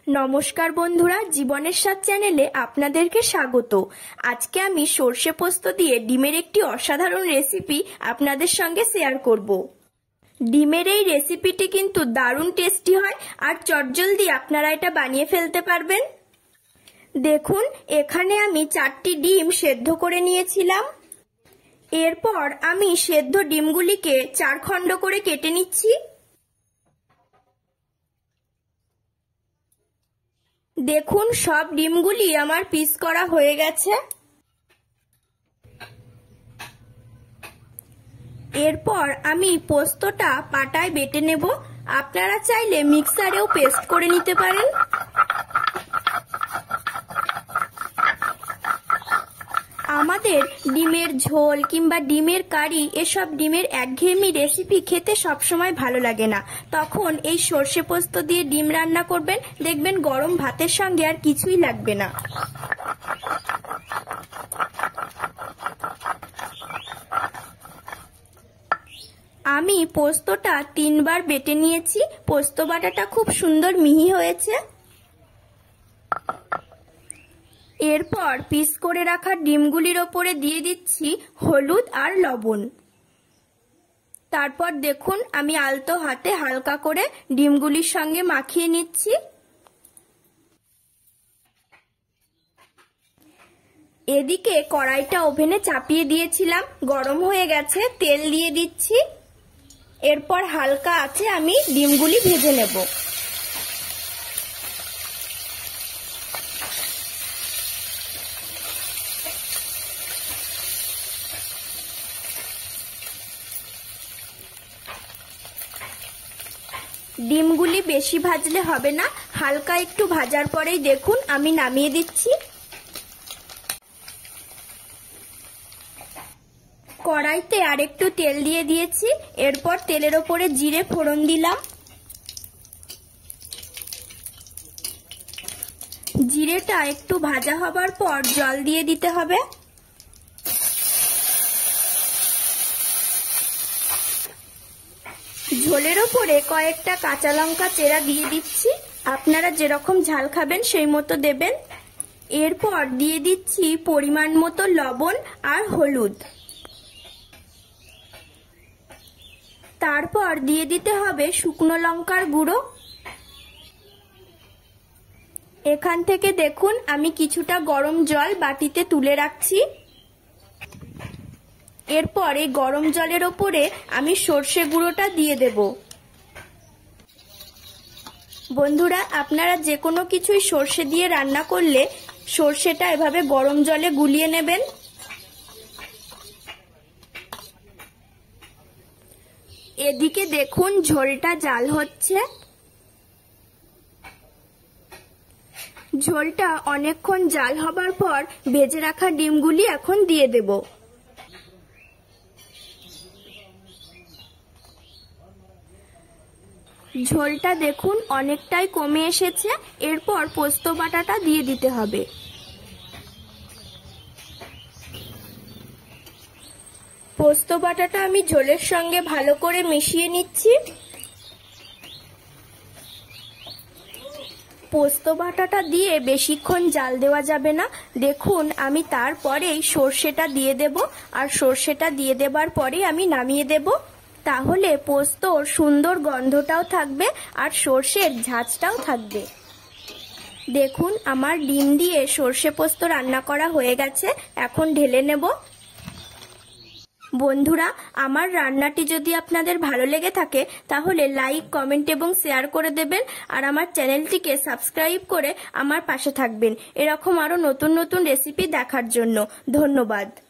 নমস্কার বন্ধুরা, জীবনের স্বাদ চ্যানেলে আপনাদেরকে স্বাগত। আজকে আমি সর্ষে পোস্ত দিয়ে ডিমের একটি অসাধারণ রেসিপি আপনাদের সঙ্গে শেয়ার করব। ডিমের এই রেসিপিটি কিন্তু দারুণ টেস্টি হয় আর চটজলদি আপনারা এটা বানিয়ে ফেলতে পারবেন। দেখুন, এখানে আমি 4টি ডিম সেদ্ধ করে নিয়েছিলাম। এরপর আমি সেদ্ধ ডিমগুলিকে 4 খণ্ড করে কেটে নিচ্ছি। দেখুন, সব ডিমগুলি আমার পিস করা হয়ে গেছে। এরপর আমি পোস্তটা পাটায় বেটে নেব। আপনারা চাইলে মিক্সারেও পেস্ট করে নিতে পারেন। আমাদের ডিমের ঝোল কিংবা ডিমের কারি, এসব ডিমের একঘেয়েমি রেসিপি খেতে সবসময় ভালো লাগে না। তখন এই সর্ষে পোস্ত দিয়ে ডিম রান্না করবেন, দেখবেন গরম ভাতের সঙ্গে আর কিছুই লাগবে না। আমি পোস্তটা 3 বার বেটে নিয়েছি। পোস্ত বাটাটা খুব সুন্দর মিহি হয়েছে। এরপর পিস করে রাখা ডিমগুলির ওপরে দিয়ে দিচ্ছি হলুদ আর লবণ। তারপর দেখুন, আমি আলতো হাতে হালকা করে ডিমগুলির সঙ্গে মাখিয়ে নিচ্ছি। এদিকে কড়াইটা ওভেনে চাপিয়ে দিয়েছিলাম, গরম হয়ে গেছে। তেল দিয়ে দিচ্ছি। এরপর হালকা আছে আমি ডিমগুলি ভেজে নেব। ডিমগুলি বেশি ভাজলে হবে না, হালকা একটু ভাজার পরেই দেখুন আমি নামিয়ে দিচ্ছি। কড়াইতে আরেকটু তেল দিয়ে দিয়েছি। এরপর তেলের ওপরে জিরে ফোড়ন দিলাম। জিরেটা একটু ভাজা হবার পর জল দিয়ে দিতে হবে। ঝোলের ওপরে কয়েকটা কাঁচা লঙ্কা চেরা দিয়ে দিচ্ছি। আপনারা যেরকম ঝাল খাবেন সেই মতো দেবেন। এরপর দিয়ে দিচ্ছি পরিমাণ মতো লবণ আর হলুদ। তারপর দিয়ে দিতে হবে শুকনো লঙ্কার গুঁড়ো। এখান থেকে দেখুন আমি কিছুটা গরম জল বাটিতে তুলে রাখছি। এরপর এই গরম জলের ওপরে আমি সর্ষে গুঁড়োটা দিয়ে দেব। বন্ধুরা, আপনারা যে কোনো কিছুই সর্ষে দিয়ে রান্না করলে সর্ষেটা এভাবে গরম জলে গুলিয়ে নেবেন। এদিকে দেখুন ঝোলটা জাল হচ্ছে। ঝোলটা অনেকক্ষণ জাল হবার পর ভেজে রাখা ডিমগুলি এখন দিয়ে দেব। ঝোলটা দেখুন অনেকটাই কমে এসেছে। এরপর পোস্ত বাটাটা দিয়ে দিতে হবে। পোস্ত বাটাটা আমি ঝোলের সঙ্গে ভালো করে মিশিয়ে নিচ্ছি। পোস্ত বাটাটা দিয়ে বেশিক্ষণ জাল দেওয়া যাবে না। দেখুন আমি তারপরেই সর্ষেটা দিয়ে দেব, আর সর্ষেটা দিয়ে দেবার পরেই আমি নামিয়ে দেব। তাহলে পোস্তর সুন্দর গন্ধটাও থাকবে আর সর্ষের ঝাঁঝটাও থাকবে। দেখুন আমার ডিম দিয়ে সর্ষে পোস্ত রান্না করা হয়ে গেছে। এখন ঢেলে নেব। বন্ধুরা, আমার রান্নাটি যদি আপনাদের ভালো লেগে থাকে তাহলে লাইক, কমেন্ট এবং শেয়ার করে দেবেন। আর আমার চ্যানেলটিকে সাবস্ক্রাইব করে আমার পাশে থাকবেন এরকম আরো নতুন নতুন রেসিপি দেখার জন্য। ধন্যবাদ।